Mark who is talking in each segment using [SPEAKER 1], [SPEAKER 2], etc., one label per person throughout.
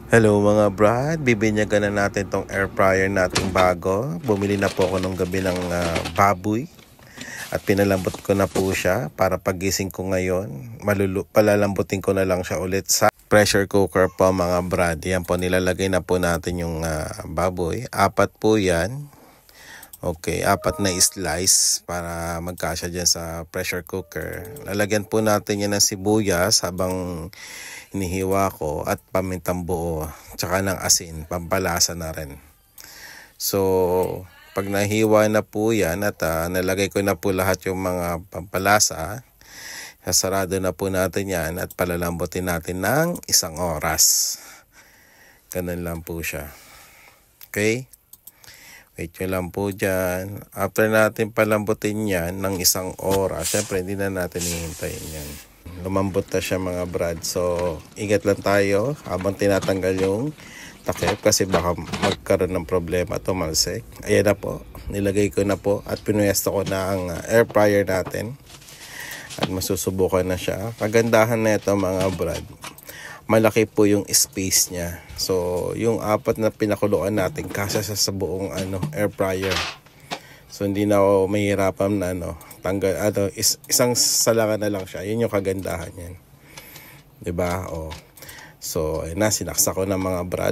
[SPEAKER 1] Hello mga brad, bibinyagan na natin tong air fryer nating bago. Bumili na po ako nung gabi ng baboy at pinalambot ko na po siya para pagising ko ngayon. Palalambutin ko na lang siya ulit sa pressure cooker po mga brad. Yan po, nilalagay na po natin yung baboy. 4 po yan. Okay, 4 na slice para magkasya dyan sa pressure cooker. Lalagyan po natin yan ng sibuyas habang hinihiwa ko at pamintang buo, tsaka ng asin, pampalasa na rin. So, pag nahiwa na po yan at nalagay ko na po lahat yung mga pampalasa, sasarado na po natin yan at palalambutin natin ng 1 oras. Ganun lang po siya. Okay? Wait nyo lang po dyan. After natin palambutin yan ng 1 oras, syempre hindi na natin hihintayin yan. Lumambot na siya mga brad. So, ingat lang tayo habang tinatanggal yung takip kasi baka magkaroon ng problema, tumalsik. Ayan na po. Nilagay ko na po at pinuesto ko na ang air fryer natin. At masusubukan na siya. Kagandahan na ito mga brad, malaki po yung space niya. So, yung 4 na pinakuluan natin, kasya sa buong air fryer. So, hindi na ako mahirapan na tanggal, isang salangan na lang siya. Yun yung kagandahan yan. 'Di ba? Oh. So, ayun na, sinaksa ko na mga brad.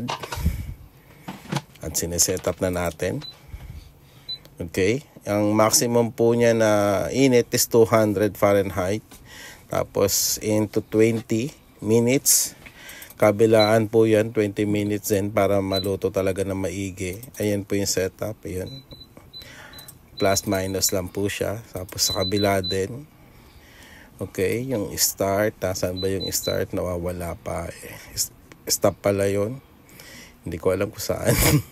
[SPEAKER 1] At sineset up na natin. Okay? Ang maximum po niya na init is 200 Fahrenheit. Tapos, into 20 minutes. Kabilaan po yan, 20 minutes din para maluto talaga na maigi. Ayan po yung setup. Ayan. Plus minus lang po siya. Tapos sa kabila din. Okay, yung start. Nasaan ba yung start? Nawawala pa. Stop pala yun. Hindi ko alam kung saan.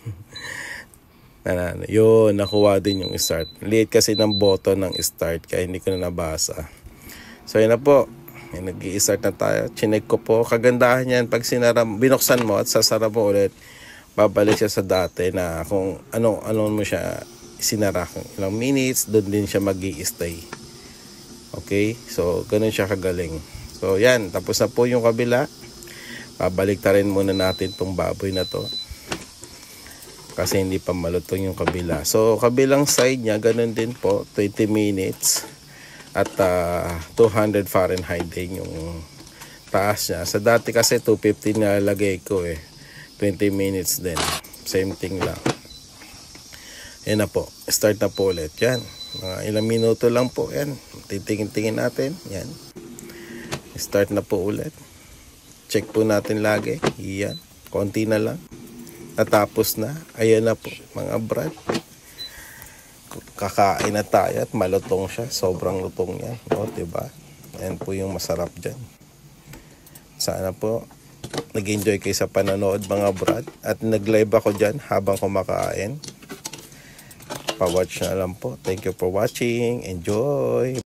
[SPEAKER 1] Yun, nakuha din yung start. Liit kasi ng button ng start kaya hindi ko na nabasa. So yun na po. Nag-i-start na tayo. Chinek ko po. Kagandahan yan pag binuksan mo at sasara mo ulit, babalik siya sa dati na kung ano mo siya sinara kung ilang minutes, doon din siya mag-i-stay. Okay? So, ganun siya kagaling. So, yan. Tapos na po yung kabila. Babalik ta rin muna natin tong baboy na to. Kasi hindi pa malutong yung kabila. So, kabilang side niya, ganun din po. 20 minutes. At 200 Fahrenheit din yung taas niya. Sa dati kasi 250 na lagay ko 20 minutes din. Same thing lang. Yan na po. Start na po ulit. Yan. Mga ilang minuto lang po. Yan. Titingin-tingin natin. Yan. Start na po ulit. Check po natin lagi. Yan. Konti na lang. Natapos na. Ayan na po mga brad. Kakain na tayo at malutong siya. Sobrang lutong niya. O, diba? Ayan po yung masarap dyan. Sana po nag-enjoy kayo sa panonood mga brad. At nag-live ako dyan habang kumakain. Pa-watch na lang po. Thank you for watching. Enjoy!